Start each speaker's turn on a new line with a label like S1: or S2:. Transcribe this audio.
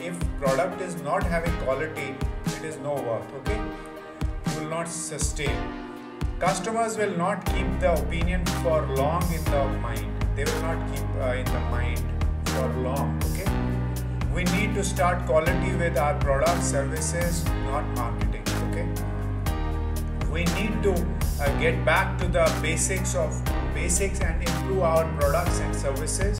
S1: if product is not having quality, it is no worth. Okay, you will not sustain. Customers will not keep the opinion for long in the mind. They will not keep in the mind for long. Okay, we need to start quality with our products, services, not marketing. Okay, we need to get back to the basics and improve our products and services.